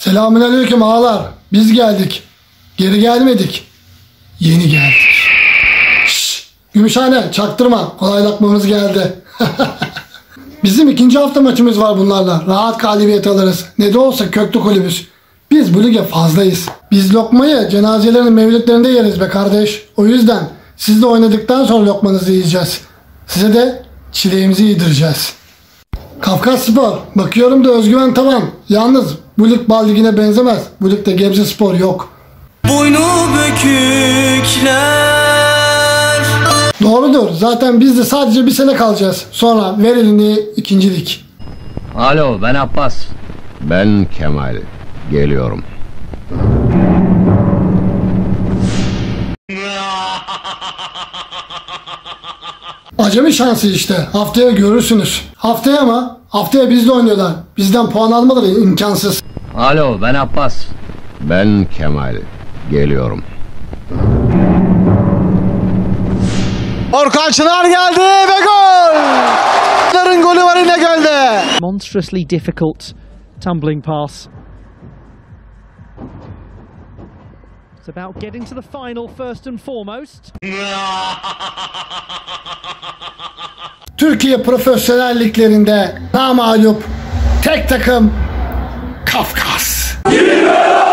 Selamünaleyküm ağalar. Biz geldik. Geri gelmedik. Yeni geldik. Şşş. Gümüşhane çaktırma. Kolay lokmamız geldi. Bizim ikinci hafta maçımız var bunlarla. Rahat galibiyet alırız. Ne de olsa köklü kulübüz. Biz bu lige fazlayız. Biz lokmayı cenazelerin mevlütlerinde yeriz be kardeş. O yüzden siz de oynadıktan sonra lokmanızı yiyeceğiz. Size de çileğimizi yedireceğiz. Kafkaspor. Bakıyorum da özgüven tavan. Yalnız bu lig bal ligine benzemez. Bu ligde Gebzespor yok. Boynu bükükler. Doğrudur. Zaten biz de sadece bir sene kalacağız. Sonra ver elini ikinci lig. Alo, ben Abbas. Ben Kemal. Geliyorum. Acemi şansı işte. Haftaya görürsünüz. Haftaya mı? Haftaya bizle oynuyorlar. Bizden puan almaları imkansız. Alo, ben Abbas. Ben Kemal. Geliyorum. Orkan Çınar geldi ve gol! Çınar'ın golü var İnegöl'de. Monstrously difficult tumbling pass. It's about getting to the final first and foremost. Türkiye profesyonel liglerinde namağlup tek takım Kafkas.